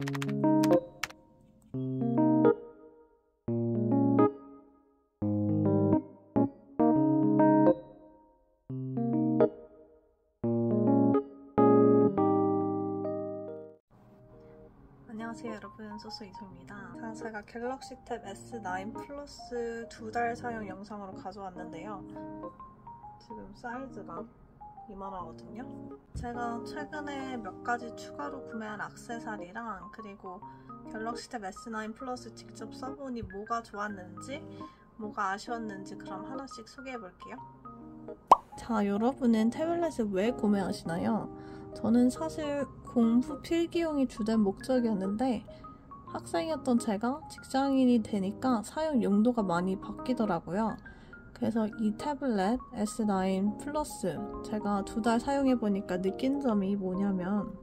안녕하세요 여러분, 소스이소입니다. 제가 갤럭시 탭 S9 플러스 2달 사용 영상으로 가져왔는데요. 지금 사이즈가 이만하거든요. 제가 최근에 몇 가지 추가로 구매한 액세서리랑 그리고 갤럭시 탭 S9 플러스 직접 써보니 뭐가 좋았는지 뭐가 아쉬웠는지 그럼 하나씩 소개해볼게요. 자, 여러분은 태블릿을 왜 구매하시나요? 저는 사실 공부 필기용이 주된 목적이었는데 학생이었던 제가 직장인이 되니까 사용 용도가 많이 바뀌더라고요. 그래서 이 태블릿 S9 플러스 제가 2달 사용해보니까 느낀 점이 뭐냐면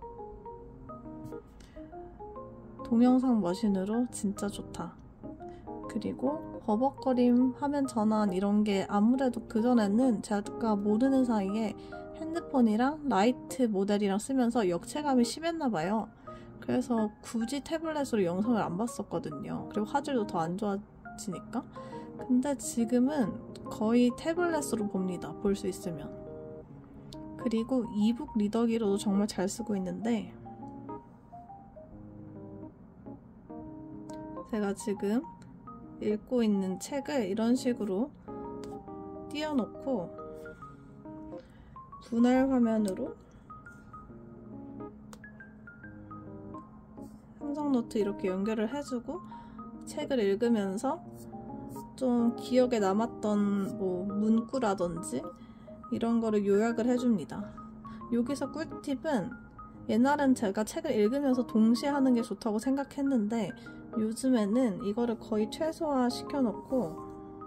동영상 머신으로 진짜 좋다. 그리고 버벅거림, 화면 전환 이런 게 아무래도 그전에는 제가 모르는 사이에 핸드폰이랑 라이트 모델이랑 쓰면서 역체감이 심했나봐요. 그래서 굳이 태블릿으로 영상을 안 봤었거든요. 그리고 화질도 더 안 좋아지니까. 근데 지금은 거의 태블릿으로 봅니다. 볼 수 있으면. 그리고 이북 리더기로도 정말 잘 쓰고 있는데 제가 지금 읽고 있는 책을 이런 식으로 띄워놓고 분할 화면으로 항상 노트 이렇게 연결을 해주고 책을 읽으면서 좀 기억에 남았던 뭐 문구라든지 이런 거를 요약을 해줍니다. 여기서 꿀팁은 옛날엔 제가 책을 읽으면서 동시에 하는 게 좋다고 생각했는데 요즘에는 이거를 거의 최소화 시켜놓고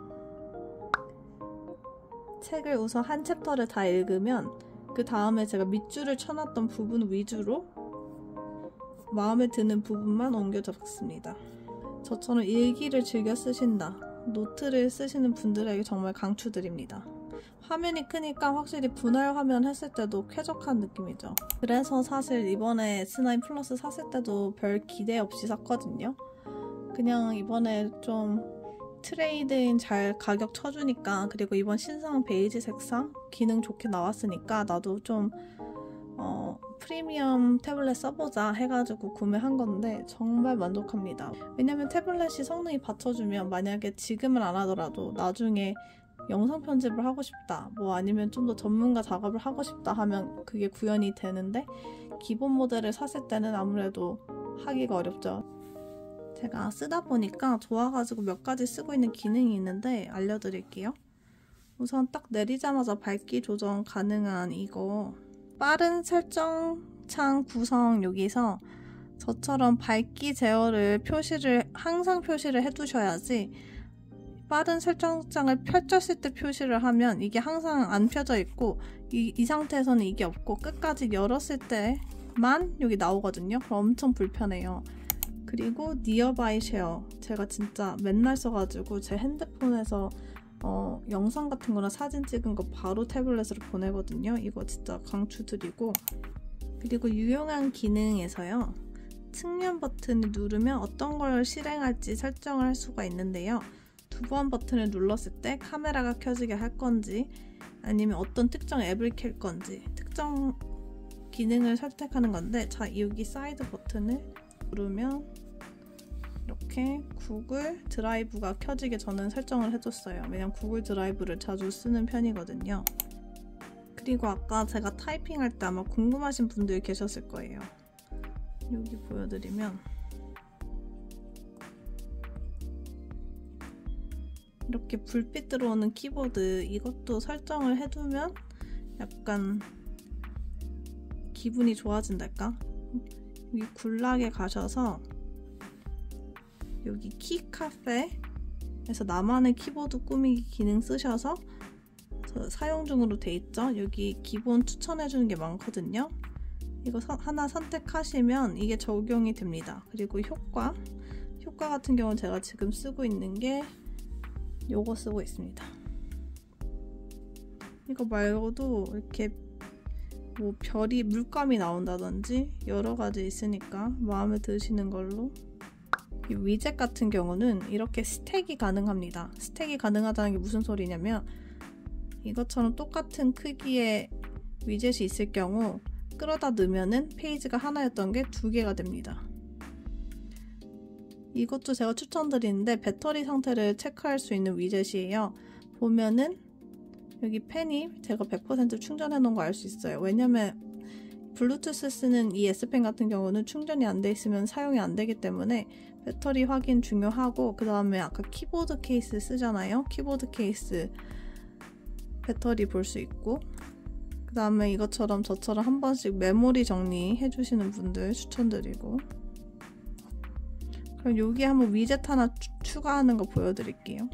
책을 우선 한 챕터를 다 읽으면 그 다음에 제가 밑줄을 쳐놨던 부분 위주로 마음에 드는 부분만 옮겨 적습니다. 저처럼 일기를 즐겨 쓰신다, 노트를 쓰시는 분들에게 정말 강추드립니다. 화면이 크니까 확실히 분할 화면 했을 때도 쾌적한 느낌이죠. 그래서 사실 이번에 S9 플러스 샀을 때도 별 기대 없이 샀거든요. 그냥 이번에 좀 트레이드인 잘 가격 쳐주니까, 그리고 이번 신상 베이지 색상 기능 좋게 나왔으니까 나도 좀 프리미엄 태블릿 써보자 해가지고 구매한 건데 정말 만족합니다. 왜냐면 태블릿이 성능이 받쳐주면 만약에 지금은 안 하더라도 나중에 영상 편집을 하고 싶다, 뭐 아니면 좀 더 전문가 작업을 하고 싶다 하면 그게 구현이 되는데 기본 모델을 샀을 때는 아무래도 하기가 어렵죠. 제가 쓰다 보니까 좋아가지고 몇 가지 쓰고 있는 기능이 있는데 알려드릴게요. 우선 딱 내리자마자 밝기 조정 가능한 이거 빠른 설정창 구성, 여기서 저처럼 밝기 제어를 항상 표시를 해두셔야지 빠른 설정창을 펼쳤을 때 표시를 하면 이게 항상 안 펴져 있고 이 상태에서는 이게 없고 끝까지 열었을 때만 여기 나오거든요. 그럼 엄청 불편해요. 그리고 니어바이 쉐어 제가 진짜 맨날 써가지고 제 핸드폰에서 영상 같은 거나 사진 찍은 거 바로 태블릿으로 보내거든요. 이거 진짜 강추드리고, 그리고 유용한 기능에서요, 측면 버튼을 누르면 어떤 걸 실행할지 설정을 할 수가 있는데요. 2번 버튼을 눌렀을 때 카메라가 켜지게 할 건지 아니면 어떤 특정 앱을 켤 건지 특정 기능을 선택하는 건데, 자, 여기 사이드 버튼을 누르면 이렇게 구글 드라이브가 켜지게 저는 설정을 해줬어요. 왜냐면 구글 드라이브를 자주 쓰는 편이거든요. 그리고 아까 제가 타이핑할 때 아마 궁금하신 분들이 계셨을 거예요. 여기 보여드리면 이렇게 불빛 들어오는 키보드, 이것도 설정을 해두면 약간 기분이 좋아진달까? 여기 굴락에 가셔서 여기 키카페에서 나만의 키보드 꾸미기 기능 쓰셔서 사용 중으로 돼 있죠? 여기 기본 추천해주는 게 많거든요. 이거 하나 선택하시면 이게 적용이 됩니다. 그리고 효과 같은 경우는 제가 지금 쓰고 있는 게 요거 쓰고 있습니다. 이거 말고도 이렇게 뭐 별이 물감이 나온다든지 여러 가지 있으니까 마음에 드시는 걸로. 이 위젯 같은 경우는 이렇게 스택이 가능합니다. 스택이 가능하다는 게 무슨 소리냐면 이것처럼 똑같은 크기의 위젯이 있을 경우 끌어다 넣으면은 페이지가 하나였던 게 2개가 됩니다. 이것도 제가 추천드리는데 배터리 상태를 체크할 수 있는 위젯이에요. 보면은 여기 펜이 제가 100% 충전해 놓은 거 알 수 있어요. 왜냐면 블루투스 쓰는 이 S펜 같은 경우는 충전이 안 돼 있으면 사용이 안 되기 때문에 배터리 확인 중요하고, 그 다음에 아까 키보드 케이스 쓰잖아요. 키보드 케이스 배터리 볼 수 있고, 그 다음에 이것처럼 저처럼 한 번씩 메모리 정리해 주시는 분들 추천드리고. 그럼 여기 한번 위젯 하나 추가하는 거 보여드릴게요.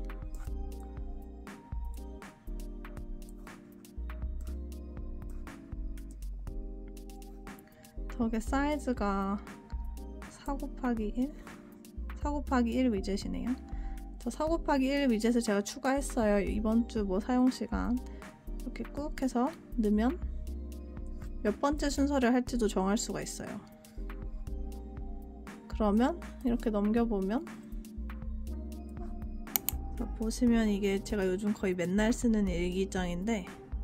저게 사이즈가 4곱하기 1 위젯이네요. 저 4곱하기 1 위젯을 제가 추가했어요. 이번 주 뭐 사용시간. 이렇게 꾹 해서 넣으면 몇 번째 순서를 할지도 정할 수가 있어요. 그러면 이렇게 넘겨보면 보시면 이게 제가 요즘 거의 맨날 쓰는 일기장인데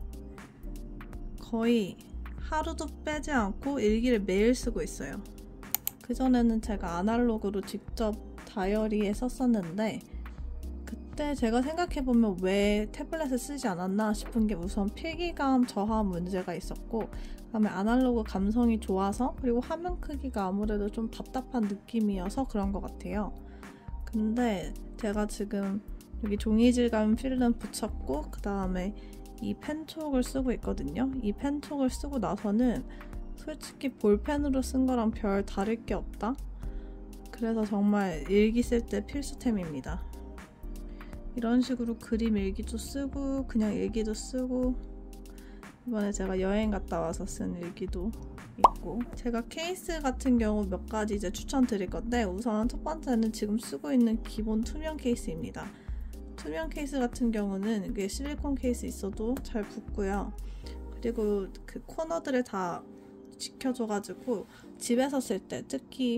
거의 하루도 빼지 않고 일기를 매일 쓰고 있어요. 그전에는 제가 아날로그로 직접 다이어리에 썼었는데 그때 제가 생각해보면 왜 태블릿을 쓰지 않았나 싶은 게 우선 필기감 저하 문제가 있었고, 그 다음에 아날로그 감성이 좋아서, 그리고 화면 크기가 아무래도 좀 답답한 느낌이어서 그런 것 같아요. 근데 제가 지금 여기 종이 질감 필름 붙였고 그 다음에 이 펜촉을 쓰고 있거든요. 이 펜촉을 쓰고 나서는 솔직히 볼펜으로 쓴 거랑 별 다를 게 없다. 그래서 정말 일기 쓸 때 필수템입니다. 이런 식으로 그림 일기도 쓰고 그냥 일기도 쓰고, 이번에 제가 여행 갔다 와서 쓴 일기도 있고, 제가 케이스 같은 경우 몇 가지 이제 추천드릴 건데, 우선 첫 번째는 지금 쓰고 있는 기본 투명 케이스입니다. 투명 케이스 같은 경우는 이게 실리콘 케이스 있어도 잘 붙고요. 그리고 그 코너들을 다 지켜줘가지고 집에서 쓸 때 특히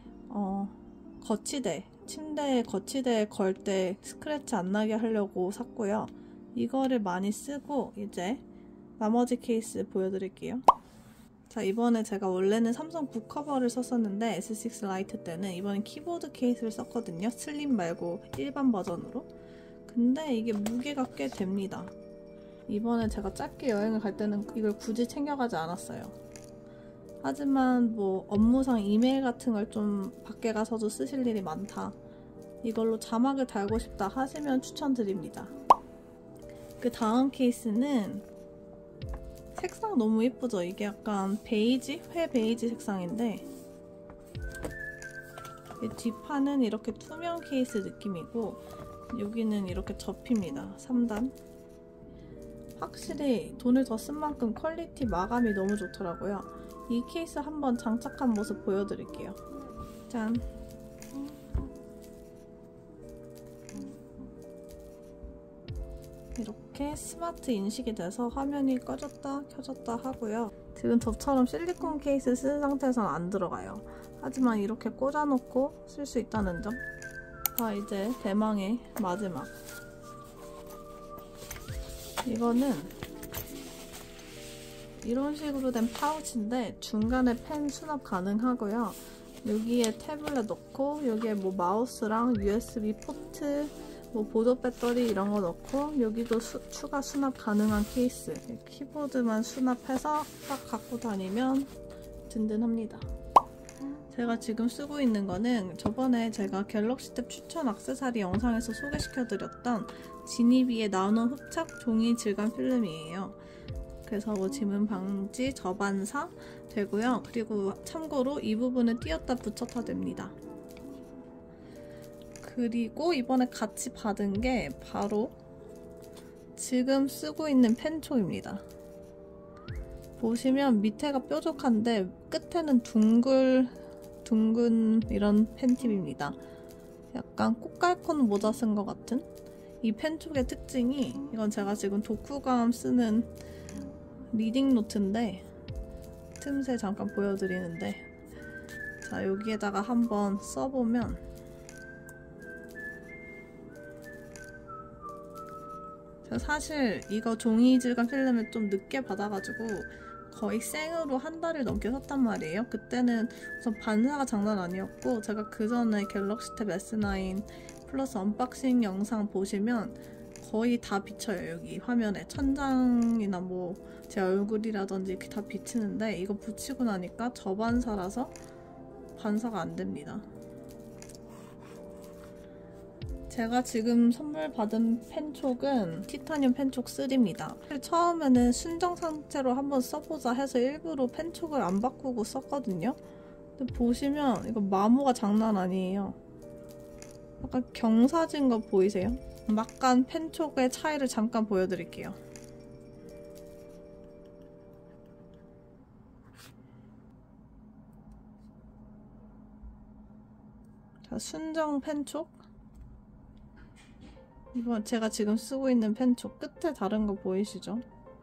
거치대, 침대에 거치대에 걸 때 스크래치 안 나게 하려고 샀고요. 이거를 많이 쓰고 이제 나머지 케이스 보여드릴게요. 자, 이번에 제가 원래는 삼성 북커버를 썼었는데 S6 라이트 때는 이번엔 키보드 케이스를 썼거든요. 슬림 말고 일반 버전으로. 근데 이게 무게가 꽤 됩니다. 이번에 제가 짧게 여행을 갈 때는 이걸 굳이 챙겨가지 않았어요. 하지만 뭐 업무상 이메일 같은 걸 좀 밖에 가서도 쓰실 일이 많다, 이걸로 자막을 달고 싶다 하시면 추천드립니다. 그 다음 케이스는 색상 너무 예쁘죠? 이게 약간 베이지? 회 베이지 색상인데 뒷판은 이렇게 투명 케이스 느낌이고 여기는 이렇게 접힙니다. 3단. 확실히 돈을 더 쓴 만큼 퀄리티 마감이 너무 좋더라고요. 이 케이스 한번 장착한 모습 보여드릴게요. 짠! 이렇게 스마트 인식이 돼서 화면이 꺼졌다 켜졌다 하고요. 지금 저처럼 실리콘 케이스 쓴 상태에서는 안 들어가요. 하지만 이렇게 꽂아놓고 쓸 수 있다는 점. 자, 이제 대망의 마지막. 이거는 이런 식으로 된 파우치인데 중간에 펜 수납 가능하고요. 여기에 태블릿 넣고 여기에 뭐 마우스랑 USB 포트, 뭐 보조 배터리 이런 거 넣고 여기도 추가 수납 가능한 케이스. 키보드만 수납해서 딱 갖고 다니면 든든합니다. 제가 지금 쓰고 있는 거는 저번에 제가 갤럭시 탭 추천 액세서리 영상에서 소개시켜드렸던 지니비의 나노 흡착 종이 질감 필름이에요. 그래서 뭐 지문 방지, 저반사 되고요. 그리고 참고로 이 부분은 띄었다 붙였다 됩니다. 그리고 이번에 같이 받은 게 바로 지금 쓰고 있는 펜촉입니다. 보시면 밑에가 뾰족한데 끝에는 둥근 이런 펜팁입니다. 약간 꽃갈콘 모자 쓴 것 같은? 이 펜촉의 특징이, 이건 제가 지금 독후감 쓰는 리딩 노트인데 틈새 잠깐 보여드리는데, 자, 여기에다가 한번 써보면 제가 사실 이거 종이 질감 필름을 좀 늦게 받아가지고 거의 생으로 한 달을 넘게 썼단 말이에요. 그때는 우선 반사가 장난 아니었고, 제가 그 전에 갤럭시 탭 S9 플러스 언박싱 영상 보시면 거의 다 비쳐요. 여기 화면에 천장이나 뭐 제 얼굴이라든지 이렇게 다 비치는데, 이거 붙이고 나니까 저반사라서 반사가 안 됩니다. 제가 지금 선물 받은 펜촉은 티타늄 펜촉 3입니다. 처음에는 순정 상태로 한번 써보자 해서 일부러 펜촉을 안 바꾸고 썼거든요. 근데 보시면 이거 마모가 장난 아니에요. 약간 경사진 거 보이세요? 막간 펜촉의 차이를 잠깐 보여드릴게요. 자, 순정 펜촉. 이번 제가 지금 쓰고 있는 펜촉 끝에 다른 거 보이시죠?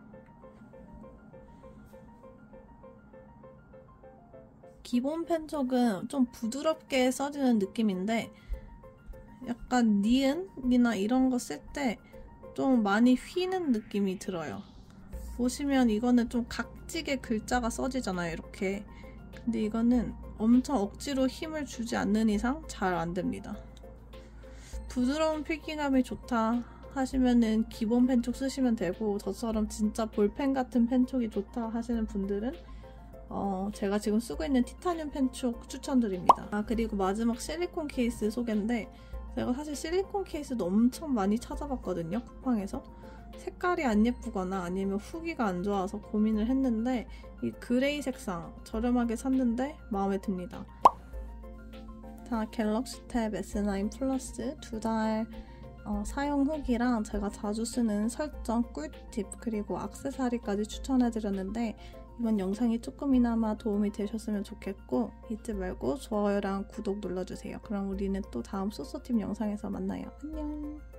기본 펜촉은 좀 부드럽게 써지는 느낌인데, 약간 니은이나 이런 거 쓸 때 좀 많이 휘는 느낌이 들어요. 보시면 이거는 좀 각지게 글자가 써지잖아요, 이렇게. 근데 이거는 엄청 억지로 힘을 주지 않는 이상 잘 안 됩니다. 부드러운 필기감이 좋다 하시면은 기본 펜촉 쓰시면 되고, 저처럼 진짜 볼펜 같은 펜촉이 좋다 하시는 분들은 제가 지금 쓰고 있는 티타늄 펜촉 추천드립니다. 그리고 마지막 실리콘 케이스 소개인데, 제가 사실 실리콘 케이스도 엄청 많이 찾아봤거든요, 쿠팡에서. 색깔이 안 예쁘거나 아니면 후기가 안 좋아서 고민을 했는데, 이 그레이 색상 저렴하게 샀는데 마음에 듭니다. 자, 갤럭시 탭 S9 플러스 2달 사용 후기랑 제가 자주 쓰는 설정 꿀팁, 그리고 액세서리까지 추천해드렸는데, 이번 영상이 조금이나마 도움이 되셨으면 좋겠고, 잊지 말고 좋아요랑 구독 눌러주세요. 그럼 우리는 또 다음 쏘쏘팁 영상에서 만나요. 안녕.